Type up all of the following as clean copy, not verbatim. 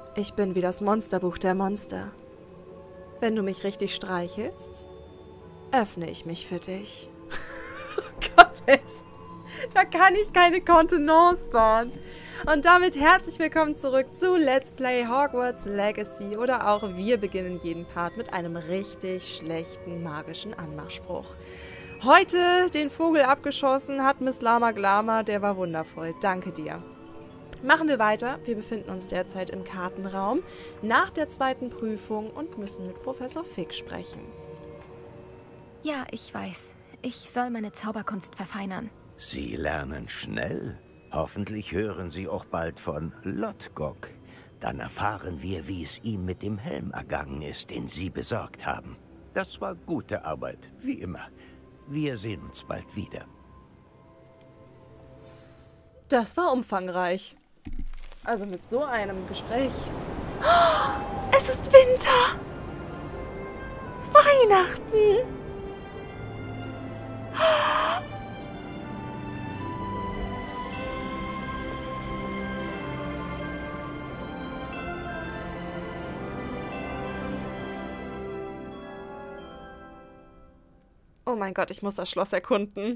Ich bin wie das Monsterbuch der Monster. Wenn du mich richtig streichelst, öffne ich mich für dich. Oh Gott, da kann ich keine Kontenance bauen. Und damit herzlich willkommen zurück zu Let's Play Hogwarts Legacy. Oder auch wir beginnen jeden Part mit einem richtig schlechten magischen Anmachspruch. Heute den Vogel abgeschossen hat Miss Lama Glama, der war wundervoll. Danke dir. Machen wir weiter. Wir befinden uns derzeit im Kartenraum nach der zweiten Prüfung und müssen mit Professor Fig sprechen. Ja, ich weiß. Ich soll meine Zauberkunst verfeinern. Sie lernen schnell. Hoffentlich hören Sie auch bald von Lodgok. Dann erfahren wir, wie es ihm mit dem Helm ergangen ist, den Sie besorgt haben. Das war gute Arbeit, wie immer. Wir sehen uns bald wieder. Das war umfangreich. Also mit so einem Gespräch. Oh, es ist Winter! Weihnachten! Oh mein Gott, ich muss das Schloss erkunden.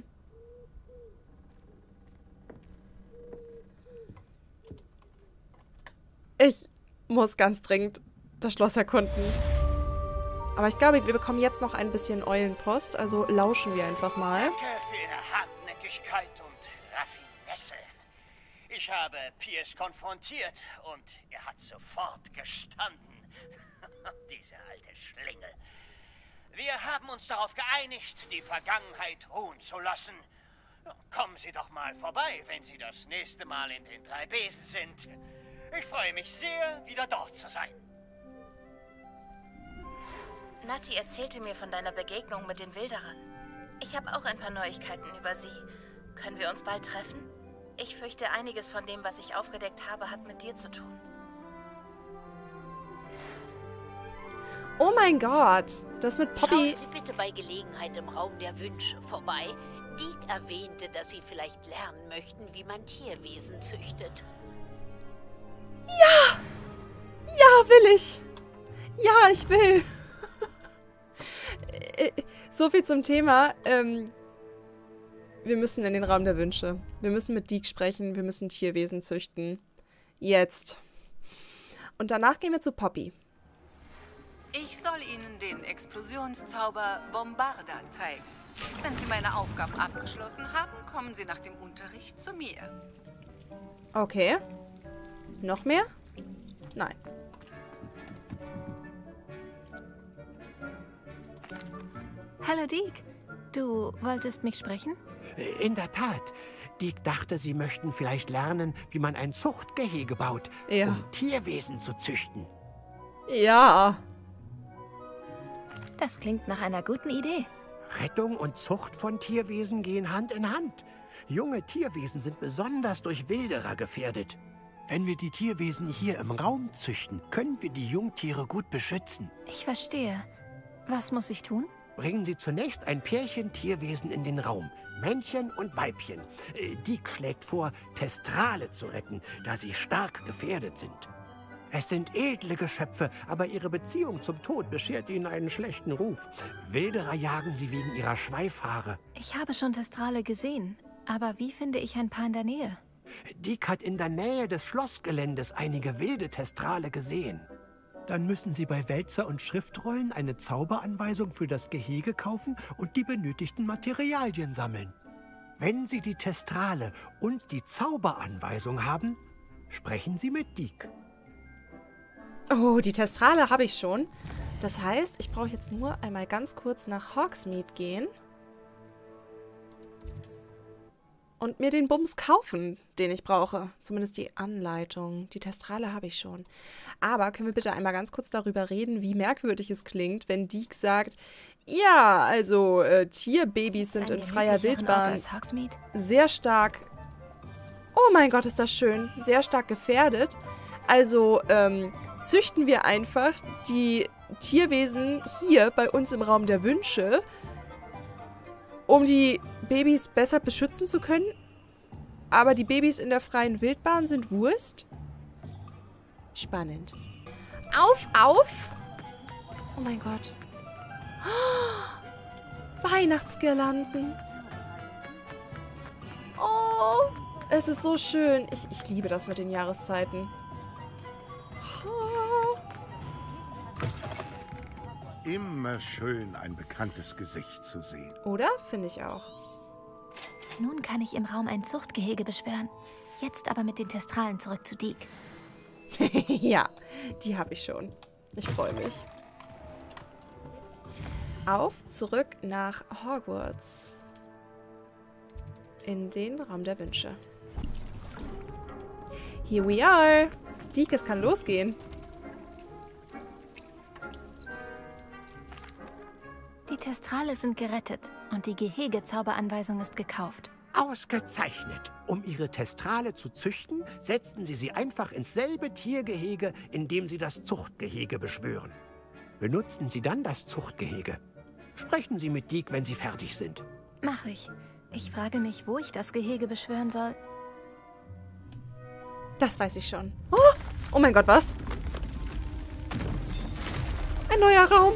Ich muss ganz dringend das Schloss erkunden. Aber ich glaube, wir bekommen jetzt noch ein bisschen Eulenpost, also lauschen wir einfach mal. Danke für Ihre Hartnäckigkeit und Raffinesse. Ich habe Pierce konfrontiert und er hat sofort gestanden. Diese alte Schlingel. Wir haben uns darauf geeinigt, die Vergangenheit ruhen zu lassen. Kommen Sie doch mal vorbei, wenn Sie das nächste Mal in den 3 Besen sind. Ich freue mich sehr, wieder dort zu sein. Nati erzählte mir von deiner Begegnung mit den Wilderern. Ich habe auch ein paar Neuigkeiten über sie. Können wir uns bald treffen? Ich fürchte, einiges von dem, was ich aufgedeckt habe, hat mit dir zu tun. Oh mein Gott, das mit Poppy... Schauen Sie bitte bei Gelegenheit im Raum der Wünsche vorbei. Deek erwähnte, dass Sie vielleicht lernen möchten, wie man Tierwesen züchtet. Ja! Ja, will ich! Ja, ich will! So viel zum Thema. Wir müssen in den Raum der Wünsche. Wir müssen mit Deek sprechen. Wir müssen Tierwesen züchten. Jetzt. Und danach gehen wir zu Poppy. Ich soll Ihnen den Explosionszauber Bombarda zeigen. Wenn Sie meine Aufgaben abgeschlossen haben, kommen Sie nach dem Unterricht zu mir. Okay. Noch mehr? Nein. Hallo Deek, du wolltest mich sprechen? In der Tat. Deek dachte, Sie möchten vielleicht lernen, wie man ein Zuchtgehege baut, Ja. um Tierwesen zu züchten. Ja. Das klingt nach einer guten Idee. Rettung und Zucht von Tierwesen gehen Hand in Hand. Junge Tierwesen sind besonders durch Wilderer gefährdet. Wenn wir die Tierwesen hier im Raum züchten, können wir die Jungtiere gut beschützen. Ich verstehe. Was muss ich tun? Bringen Sie zunächst ein Pärchen Tierwesen in den Raum. Männchen und Weibchen. Deek schlägt vor, Testrale zu retten, da sie stark gefährdet sind. Es sind edle Geschöpfe, aber ihre Beziehung zum Tod beschert ihnen einen schlechten Ruf. Wilderer jagen sie wegen ihrer Schweifhaare. Ich habe schon Testrale gesehen, aber wie finde ich ein paar in der Nähe? Deek hat in der Nähe des Schlossgeländes einige wilde Testrale gesehen. Dann müssen Sie bei Wälzer und Schriftrollen eine Zauberanweisung für das Gehege kaufen und die benötigten Materialien sammeln. Wenn Sie die Testrale und die Zauberanweisung haben, sprechen Sie mit Deek. Oh, die Testrale habe ich schon. Das heißt, ich brauche jetzt nur einmal ganz kurz nach Hogsmeade gehen. Und mir den Bums kaufen, den ich brauche. Zumindest die Anleitung. Die Testrale habe ich schon. Aber können wir bitte einmal ganz kurz darüber reden, wie merkwürdig es klingt, wenn Deek sagt, ja, also Tierbabys sind in freier Wildbahn sehr stark... Oh mein Gott, ist das schön. Sehr stark gefährdet. Also züchten wir einfach die Tierwesen hier bei uns im Raum der Wünsche, um die Babys besser beschützen zu können. Aber die Babys in der freien Wildbahn sind Wurst? Spannend. Auf, auf! Oh mein Gott. Oh, Weihnachtsgirlanden. Oh, es ist so schön. Ich liebe das mit den Jahreszeiten. Oh. Immer schön, ein bekanntes Gesicht zu sehen. Oder? Finde ich auch. Nun kann ich im Raum ein Zuchtgehege beschwören. Jetzt aber mit den Testralen zurück zu Deke. Ja, die habe ich schon. Ich freue mich. Auf, zurück nach Hogwarts. In den Raum der Wünsche. Here we are. Deke, es kann losgehen. Die Testrale sind gerettet und die Gehege-Zauberanweisung ist gekauft. Ausgezeichnet. Um ihre Testrale zu züchten, setzen Sie sie einfach ins selbe Tiergehege, in dem Sie das Zuchtgehege beschwören. Benutzen Sie dann das Zuchtgehege. Sprechen Sie mit Deke, wenn Sie fertig sind. Mach ich. Ich frage mich, wo ich das Gehege beschwören soll. Das weiß ich schon. Oh, oh mein Gott, was? Ein neuer Raum.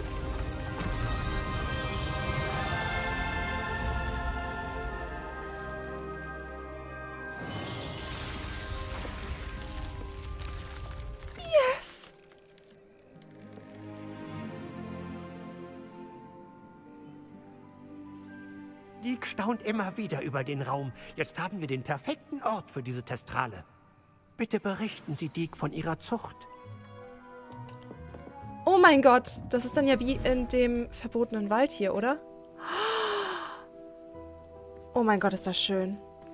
Yes. Deke staunt immer wieder über den Raum. Jetzt haben wir den perfekten Ort für diese Testrale. Bitte berichten Sie Deke von Ihrer Zucht. Oh mein Gott, das ist dann ja wie in dem verbotenen Wald hier, oder? Oh mein Gott, ist das schön.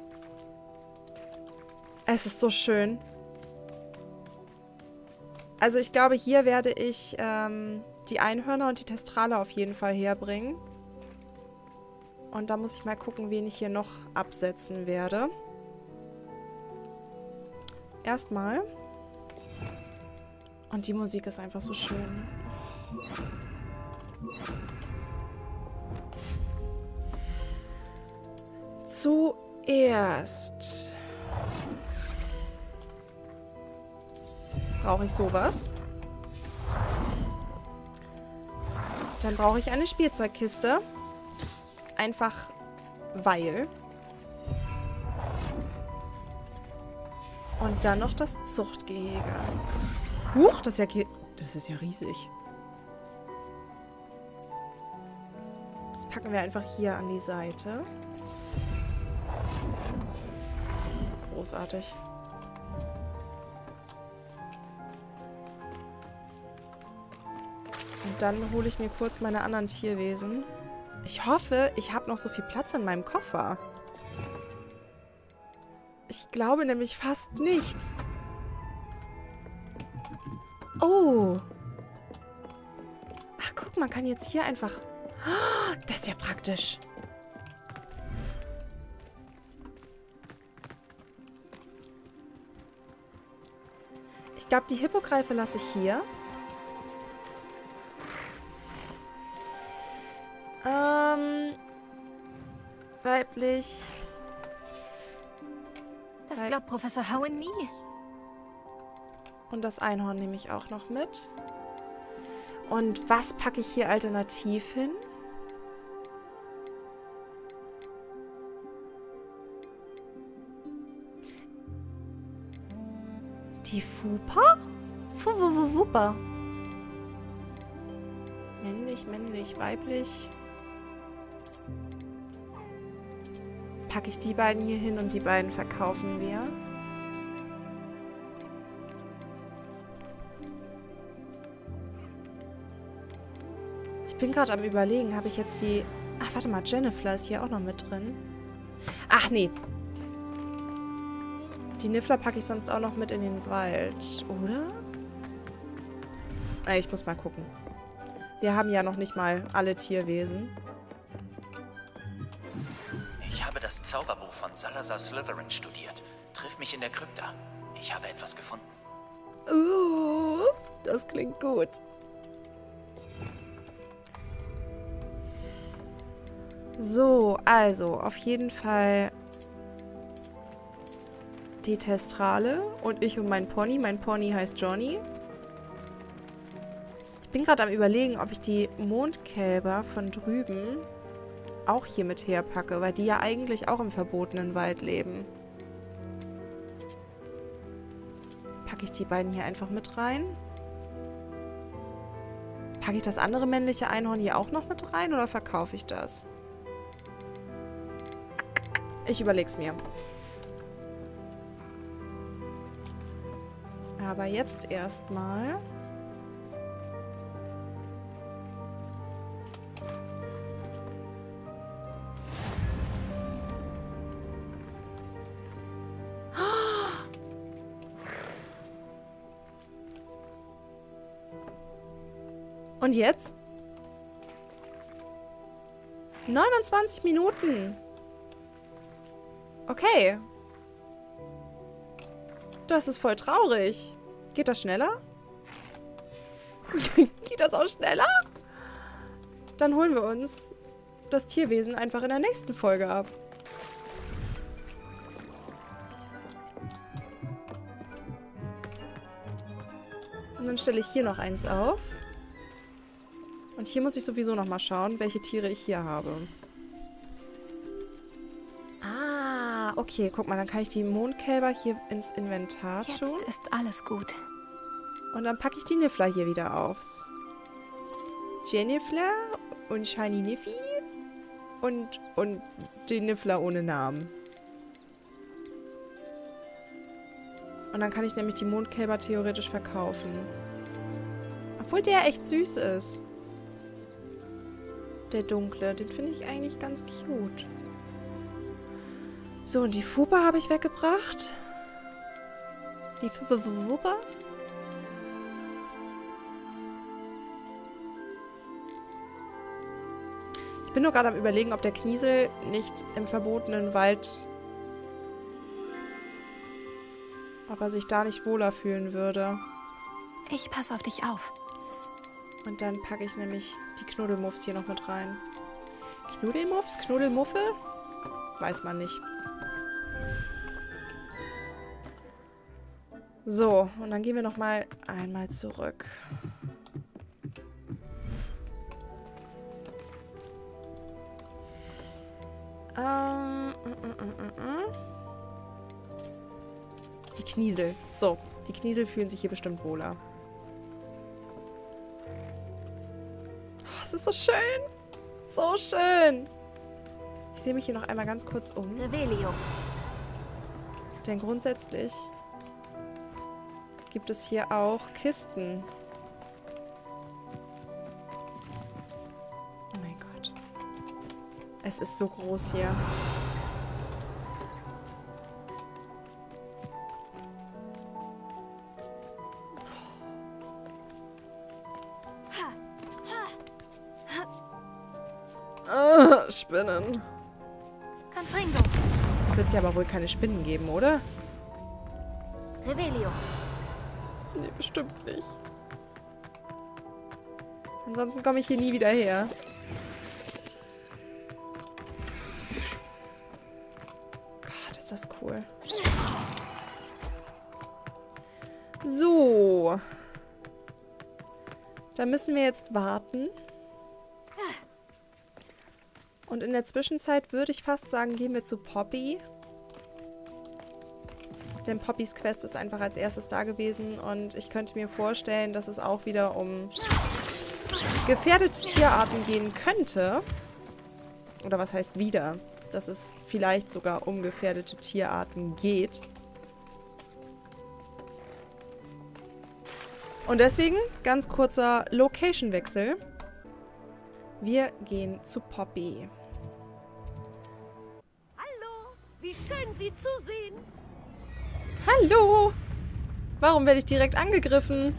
Es ist so schön. Also ich glaube, hier werde ich die Einhörner und die Testrale auf jeden Fall herbringen. Und da muss ich mal gucken, wen ich hier noch absetzen werde. Erstmal. Und die Musik ist einfach so schön. Zuerst brauche ich sowas. Dann brauche ich eine Spielzeugkiste. Einfach weil. Und dann noch das Zuchtgehege. Huch, das ist ja riesig. Das packen wir einfach hier an die Seite. Großartig. Und dann hole ich mir kurz meine anderen Tierwesen. Ich hoffe, ich habe noch so viel Platz in meinem Koffer. Ich glaube nämlich fast nicht. Oh. Ach, guck, man kann jetzt hier einfach... Das ist ja praktisch. Ich glaube, die Hippogreife lasse ich hier. Weiblich. Das glaubt Professor Howen nie. Und das Einhorn nehme ich auch noch mit. Und was packe ich hier alternativ hin? Die Fupa? Fupa. Männlich, männlich, weiblich. Packe ich die beiden hier hin und die beiden verkaufen wir. Ich bin gerade am Überlegen, habe ich jetzt die... Ach, warte mal, Jennifer ist hier auch noch mit drin. Ach, nee. Die Niffler packe ich sonst auch noch mit in den Wald, oder? Ich muss mal gucken. Wir haben ja noch nicht mal alle Tierwesen. Ich habe das Zauberbuch von Salazar Slytherin studiert. Triff mich in der Krypta. Ich habe etwas gefunden. Das klingt gut. So, also auf jeden Fall die Testrale und ich und mein Pony. Mein Pony heißt Johnny. Ich bin gerade am Überlegen, ob ich die Mondkälber von drüben auch hier mit herpacke, weil die ja eigentlich auch im verbotenen Wald leben. Packe ich die beiden hier einfach mit rein? Packe ich das andere männliche Einhorn hier auch noch mit rein oder verkaufe ich das? Ich überleg's mir. Aber jetzt erstmal... Und jetzt? 29 Minuten. Okay. Das ist voll traurig. Geht das schneller? Geht das auch schneller? Dann holen wir uns das Tierwesen einfach in der nächsten Folge ab. Und dann stelle ich hier noch eins auf. Und hier muss ich sowieso noch mal schauen, welche Tiere ich hier habe. Ah, okay. Guck mal, dann kann ich die Mondkälber hier ins Inventar tun. Jetzt ist alles gut. Und dann packe ich die Niffler hier wieder auf. Jennifer und Shiny Niffy und den Niffler ohne Namen. Und dann kann ich nämlich die Mondkälber theoretisch verkaufen. Obwohl der echt süß ist. Der dunkle, den finde ich eigentlich ganz cute. So, und die Fupa habe ich weggebracht. Die Fupa. Ich bin nur gerade am Überlegen, ob der Kniesel nicht im verbotenen Wald... ob er sich da nicht wohler fühlen würde. Ich passe auf dich auf. Und dann packe ich nämlich die Knuddelmuffs hier noch mit rein. Knuddelmuffs? Knuddelmuffe? Weiß man nicht. So, und dann gehen wir noch mal einmal zurück. Die Kniesel. So, die Kniesel fühlen sich hier bestimmt wohler. Das ist so schön. So schön. Ich sehe mich hier noch einmal ganz kurz um. Revelio. Denn grundsätzlich gibt es hier auch Kisten. Oh mein Gott. Es ist so groß hier. Spinnen. Confringo. Wird es ja aber wohl keine Spinnen geben, oder? Revelio. Nee, bestimmt nicht. Ansonsten komme ich hier nie wieder her. Gott, ist das cool. So. Da müssen wir jetzt warten. Und in der Zwischenzeit würde ich fast sagen, gehen wir zu Poppy. Denn Poppys Quest ist einfach als erstes da gewesen. Und ich könnte mir vorstellen, dass es auch wieder um gefährdete Tierarten gehen könnte. Oder was heißt wieder? Dass es vielleicht sogar um gefährdete Tierarten geht. Und deswegen ganz kurzer Location-Wechsel. Wir gehen zu Poppy. Hallo, wie schön Sie zu sehen. Hallo! Warum werde ich direkt angegriffen?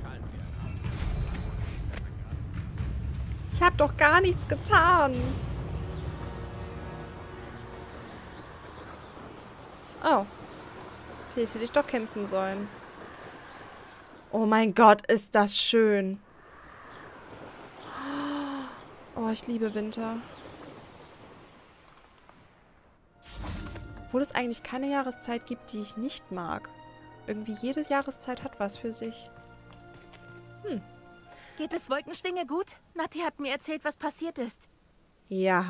Ich habe doch gar nichts getan. Oh. Vielleicht hätte ich doch kämpfen sollen. Oh mein Gott, ist das schön. Oh, ich liebe Winter. Obwohl es eigentlich keine Jahreszeit gibt, die ich nicht mag. Irgendwie jede Jahreszeit hat was für sich. Geht es Wolkenschwinge gut? Nati hat mir erzählt, was passiert ist. Ja.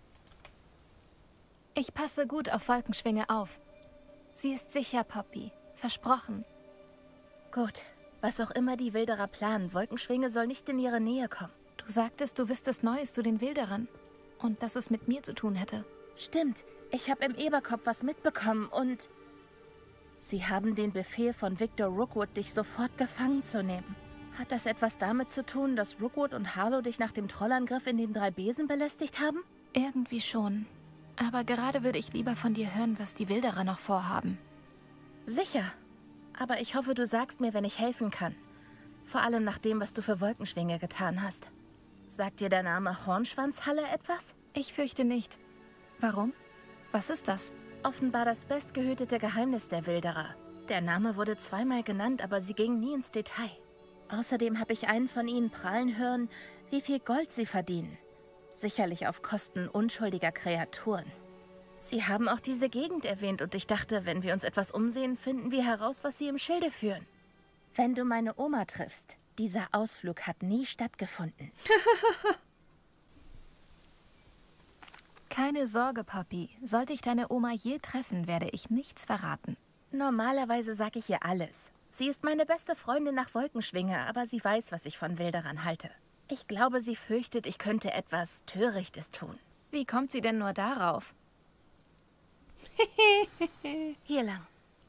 Ich passe gut auf Wolkenschwinge auf. Sie ist sicher, Poppy. Versprochen. Gut. Was auch immer die Wilderer planen, Wolkenschwinge soll nicht in ihre Nähe kommen. Du sagtest, du wüsstest Neues zu den Wilderern. Und dass es mit mir zu tun hätte. Stimmt. Ich habe im Eberkopf was mitbekommen und... Sie haben den Befehl von Victor Rookwood, dich sofort gefangen zu nehmen. Hat das etwas damit zu tun, dass Rookwood und Harlow dich nach dem Trollangriff in den 3 Besen belästigt haben? Irgendwie schon. Aber gerade würde ich lieber von dir hören, was die Wilderer noch vorhaben. Sicher. Aber ich hoffe, du sagst mir, wenn ich helfen kann. Vor allem nach dem, was du für Wolkenschwinge getan hast. Sagt dir der Name Hornschwanzhalle etwas? Ich fürchte nicht. Warum? Was ist das? Offenbar das bestgehütete Geheimnis der Wilderer. Der Name wurde 2-mal genannt, aber sie ging nie ins Detail. Außerdem habe ich einen von ihnen prahlen hören, wie viel Gold sie verdienen. Sicherlich auf Kosten unschuldiger Kreaturen. Sie haben auch diese Gegend erwähnt und ich dachte, wenn wir uns etwas umsehen, finden wir heraus, was sie im Schilde führen. Wenn du meine Oma triffst, dieser Ausflug hat nie stattgefunden. Keine Sorge, Poppy. Sollte ich deine Oma je treffen, werde ich nichts verraten. Normalerweise sage ich ihr alles. Sie ist meine beste Freundin nach Wolkenschwinge, aber sie weiß, was ich von Wilderern halte. Ich glaube, sie fürchtet, ich könnte etwas Törichtes tun. Wie kommt sie denn nur darauf? Hier lang.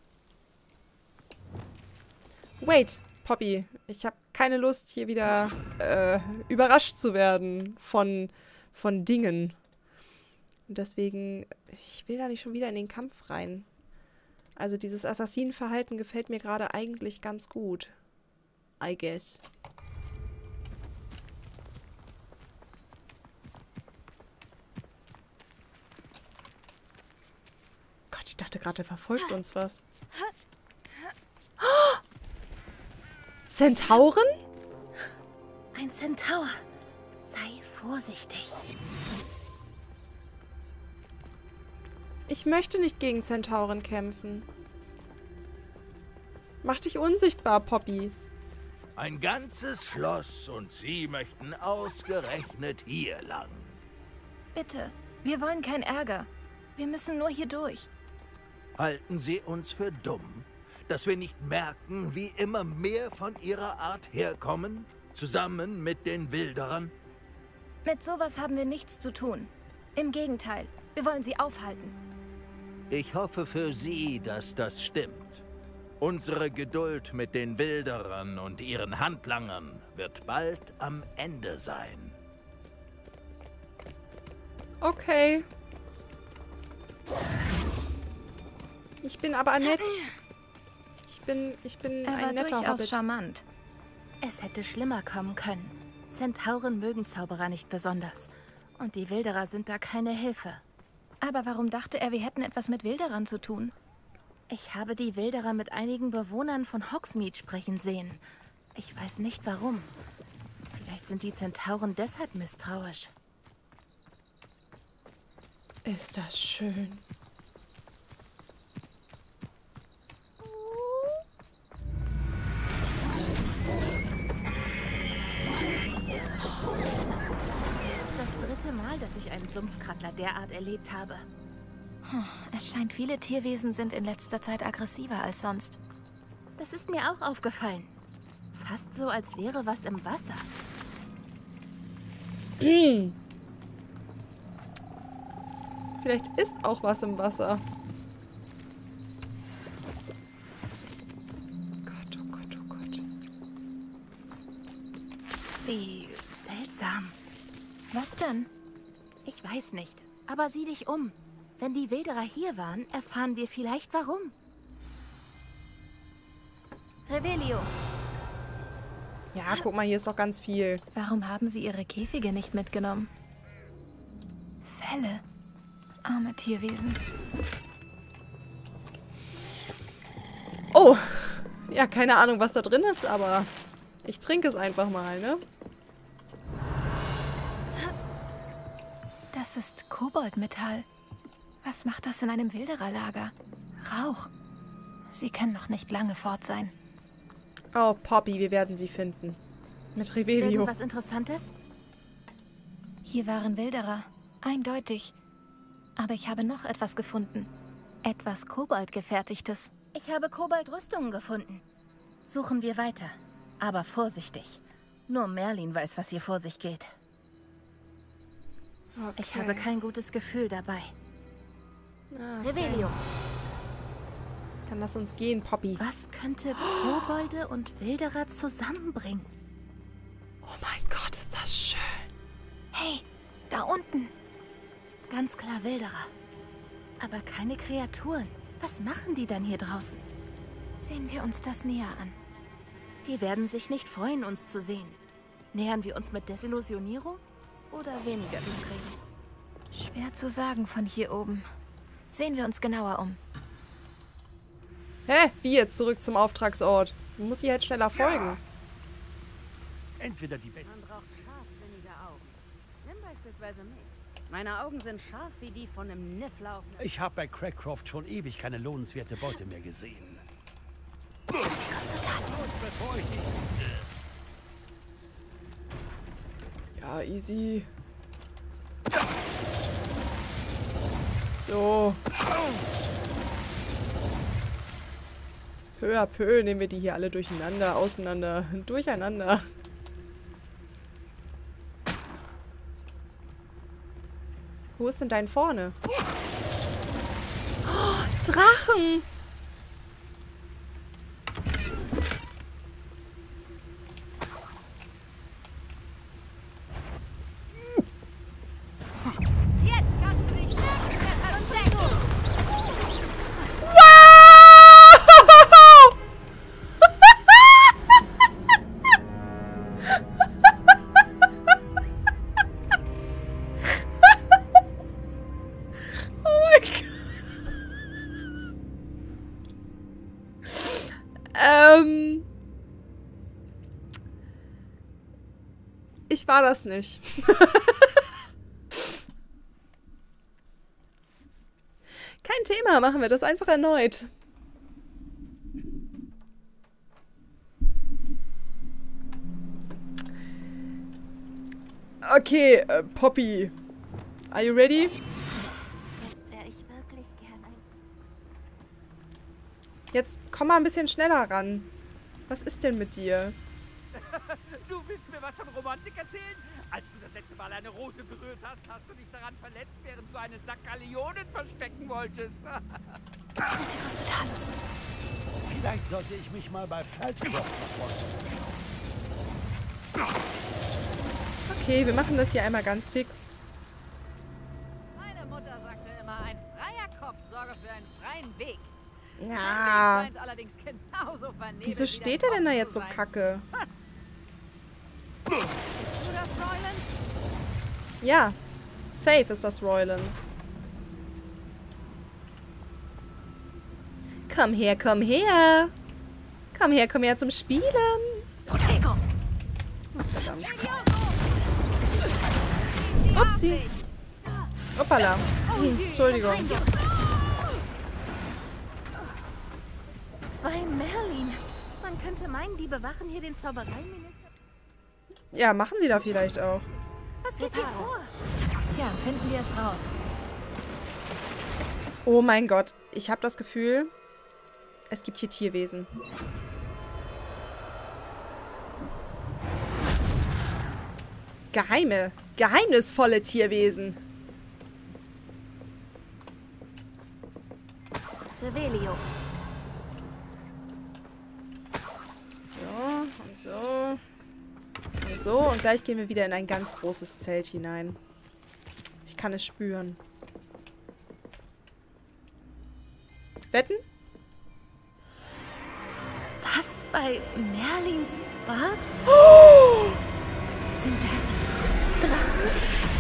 Wait, Poppy. Ich habe keine Lust, hier wieder überrascht zu werden von Dingen. Und deswegen, ich will da nicht schon wieder in den Kampf rein. Also dieses Assassinenverhalten gefällt mir gerade eigentlich ganz gut. I guess. Gott, ich dachte gerade, der verfolgt uns was. Oh! Zentauren? Ein Zentaur. Sei vorsichtig. Ich möchte nicht gegen Zentauren kämpfen. Mach dich unsichtbar, Poppy. Ein ganzes Schloss und Sie möchten ausgerechnet hier lang. Bitte, wir wollen keinen Ärger. Wir müssen nur hier durch. Halten Sie uns für dumm, dass wir nicht merken, wie immer mehr von Ihrer Art herkommen, zusammen mit den Wilderern? Mit sowas haben wir nichts zu tun. Im Gegenteil, wir wollen sie aufhalten. Ich hoffe für Sie, dass das stimmt. Unsere Geduld mit den Wilderern und ihren Handlangern wird bald am Ende sein. Okay. Ich bin aber nett. Ich bin ein netter durchaus Hobbit. Charmant. Es hätte schlimmer kommen können. Zentauren mögen Zauberer nicht besonders. Und die Wilderer sind da keine Hilfe. Aber warum dachte er, wir hätten etwas mit Wilderern zu tun? Ich habe die Wilderer mit einigen Bewohnern von Hogsmeade sprechen sehen. Ich weiß nicht warum. Vielleicht sind die Zentauren deshalb misstrauisch. Ist das schön. Es ist das 3. Mal, dass ich einen Sumpfkrattler derart erlebt habe. Es scheint, viele Tierwesen sind in letzter Zeit aggressiver als sonst. Das ist mir auch aufgefallen. Fast so, als wäre was im Wasser. Vielleicht ist auch was im Wasser. Gott, oh Gott, oh Gott. Wie seltsam. Was denn? Ich weiß nicht, aber sieh dich um. Wenn die Wilderer hier waren, erfahren wir vielleicht warum. Revelio. Ja, guck mal, hier ist doch ganz viel. Warum haben sie ihre Käfige nicht mitgenommen? Felle. Arme Tierwesen. Oh, ja, keine Ahnung, was da drin ist, aber ich trinke es einfach mal, ne? Das ist Koboldmetall. Was macht das in einem Wildererlager? Rauch. Sie können noch nicht lange fort sein. Oh, Poppy, wir werden sie finden. Mit Revelio. Irgendwas Interessantes? Hier waren Wilderer. Eindeutig. Aber ich habe noch etwas gefunden. Etwas Koboldgefertigtes. Ich habe Kobold-Rüstungen gefunden. Suchen wir weiter. Aber vorsichtig. Nur Merlin weiß, was hier vor sich geht. Okay. Ich habe kein gutes Gefühl dabei. Revelio. Dann lass uns gehen, Poppy. Was könnte Kobolde und Wilderer zusammenbringen? Oh mein Gott, ist das schön. Hey, da unten. Ganz klar Wilderer. Aber keine Kreaturen. Was machen die dann hier draußen? Sehen wir uns das näher an. Die werden sich nicht freuen, uns zu sehen. Nähern wir uns mit Desillusionierung oder weniger diskret? Schwer zu sagen von hier oben. Sehen wir uns genauer um. Hä? Wie jetzt zurück zum Auftragsort? Man muss sie halt schneller folgen. Entweder die besten. Man braucht scharfsinnige Augen. Nimm beispielsweise mich. Meine Augen sind scharf wie die von einem Nifflaufen. Ich habe bei Cragcroft schon ewig keine lohnenswerte Beute mehr gesehen. Ja, easy. So. Peu à peu nehmen wir die hier alle durcheinander, auseinander, durcheinander. Wo ist denn dein vorne? Oh, Drachen! Jetzt kannst du dich entdecken! Ich war das nicht. Kein Thema, machen wir das einfach erneut. Okay, Poppy. Are you ready? Jetzt wäre ich wirklich gerne. Jetzt komm mal ein bisschen schneller ran. Was ist denn mit dir? Du willst mir was von Romantik erzählen? Als du das letzte Mal eine Rose berührt hast, hast du dich daran verletzt, während du einen Sack Gallionen verstecken wolltest. Vielleicht sollte ich mich mal bei Feldcroft Okay, wir machen das hier einmal ganz fix. Meine Mutter sagte immer, ein freier Kopf sorge für einen freien Weg. Ja. Scheint allerdings genauso vernebelt Wieso wie steht dein er denn da Kopf jetzt zu so sein. kacke? Bist du das, Royland? Ja, safe ist das Roylands. Komm her, komm her. Komm her zum Spielen. Protego. Oh, verdammt. Upsi. Hoppala. Entschuldigung. Bei Merlin. Man könnte meinen, die bewachen hier den Zaubereiminister. Ja, machen sie da vielleicht auch. Was geht hier vor? Tja, finden wir es raus. Oh mein Gott. Ich habe das Gefühl, es gibt hier Tierwesen. Geheimnisvolle Tierwesen. Revelio. So, und so. Und so. Und gleich gehen wir wieder in ein ganz großes Zelt hinein. Ich kann es spüren. Wetten? Was? Bei Merlins Bart? Oh! Sind das Drachen?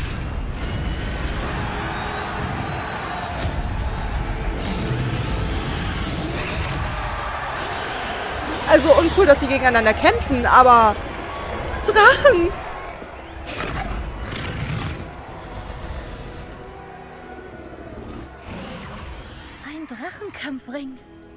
Also uncool, dass sie gegeneinander kämpfen, aber Drachen! Drachenkampfring.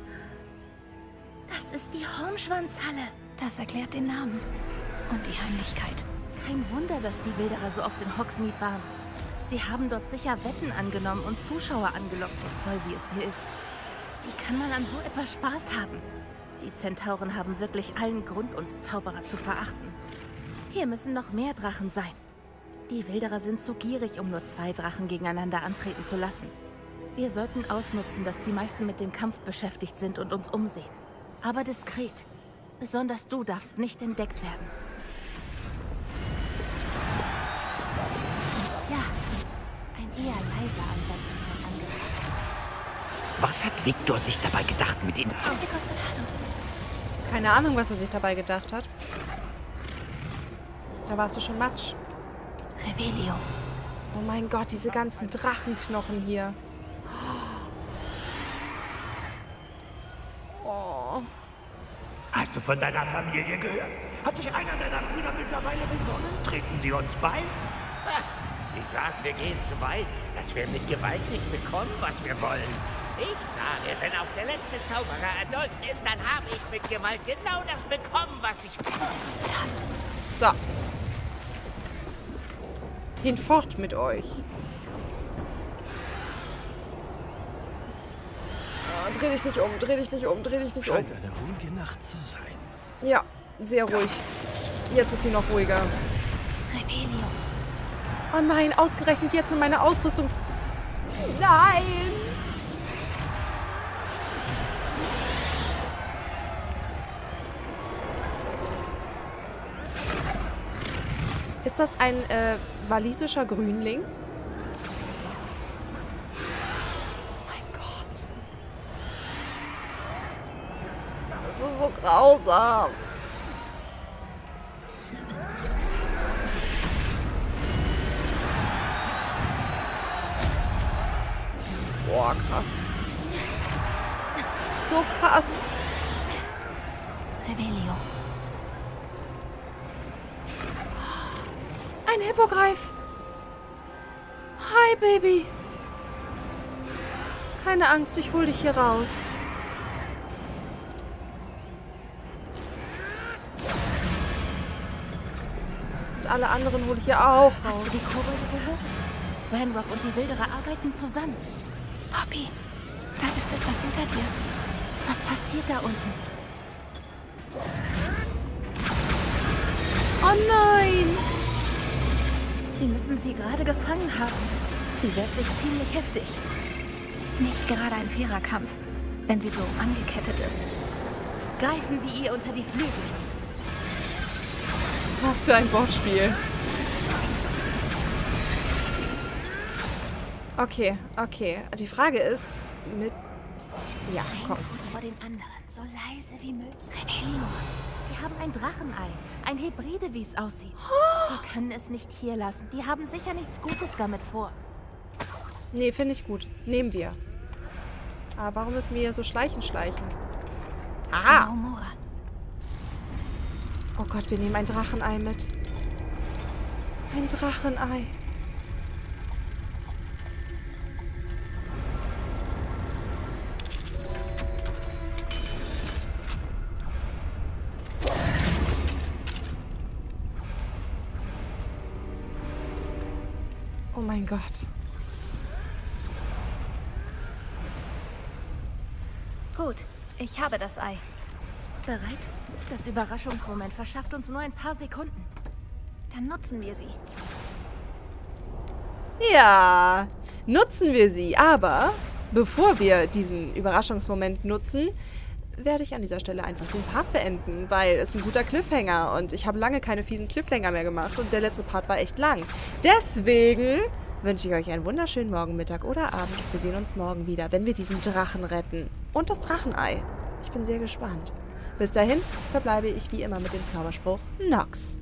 Das ist die Hornschwanzhalle. Das erklärt den Namen. Und die Heimlichkeit. Kein Wunder, dass die Wilderer so oft in Hogsmeade waren. Sie haben dort sicher Wetten angenommen und Zuschauer angelockt, so voll wie es hier ist. Wie kann man an so etwas Spaß haben? Die Zentauren haben wirklich allen Grund, uns Zauberer zu verachten. Hier müssen noch mehr Drachen sein. Die Wilderer sind zu gierig, um nur 2 Drachen gegeneinander antreten zu lassen. Wir sollten ausnutzen, dass die meisten mit dem Kampf beschäftigt sind und uns umsehen. Aber diskret. Besonders du darfst nicht entdeckt werden. Ja, ein eher leiser Ansatz ist dran angebracht. Was hat Victor sich dabei gedacht mit ihnen? Keine Ahnung, was er sich dabei gedacht hat. Da warst du schon Matsch. Revelio. Oh mein Gott, diese ganzen Drachenknochen hier. Oh. Hast du von deiner Familie gehört? Hat sich einer deiner Brüder mittlerweile besonnen? Treten sie uns bei? Sie sagen, wir gehen zu weit, dass wir mit Gewalt nicht bekommen, was wir wollen. Ich sage, wenn auch der letzte Zauberer erdolcht ist, dann habe ich mit Gewalt genau das bekommen, was ich will. So. Hinfort mit euch. Oh, dreh dich nicht um, dreh dich nicht um, dreh dich nicht um. Scheint eine ruhige Nacht zu sein. Ja, sehr ruhig. Jetzt ist sie noch ruhiger. Revelio. Oh nein, ausgerechnet jetzt in meine Ausrüstungs... Nein! Ist das ein walisischer Grünling? Oh mein Gott. Das ist so grausam. Boah, krass. So krass. Revelio. Ein Hippogreif. Hi, Baby. Keine Angst, ich hol dich hier raus. Und alle anderen hole ich hier auch raus. Hast du die Kobolde gehört? Ranrock und die Wilderer arbeiten zusammen. Poppy, da ist etwas hinter dir. Was passiert da unten? Oh nein! Sie müssen sie gerade gefangen haben. Sie wehrt sich ziemlich heftig. Nicht gerade ein fairer Kampf, wenn sie so angekettet ist. Greifen wir ihr unter die Flügel. Was für ein Wortspiel. Okay, okay. Die Frage ist, mit... Ja, komm. Ein Fuß vor den anderen, so leise wie möglich. Revelio. Wir haben ein Drachenei. Ein Hybride, wie es aussieht. Wir können es nicht hier lassen. Die haben sicher nichts Gutes damit vor. Nee, finde ich gut. Nehmen wir. Aber warum müssen wir hier so schleichen? Ah! Oh Gott, wir nehmen ein Drachenei mit. Ein Drachenei. Oh mein Gott. Gut, ich habe das Ei. Bereit? Das Überraschungsmoment verschafft uns nur ein paar Sekunden. Dann nutzen wir sie. Ja, nutzen wir sie. Aber bevor wir diesen Überraschungsmoment nutzen, werde ich an dieser Stelle einfach den Part beenden, weil es ein guter Cliffhanger und ich habe lange keine fiesen Cliffhanger mehr gemacht und der letzte Part war echt lang. Deswegen wünsche ich euch einen wunderschönen Morgen, Mittag oder Abend. Wir sehen uns morgen wieder, wenn wir diesen Drachen retten. Und das Drachenei. Ich bin sehr gespannt. Bis dahin verbleibe ich wie immer mit dem Zauberspruch Nox.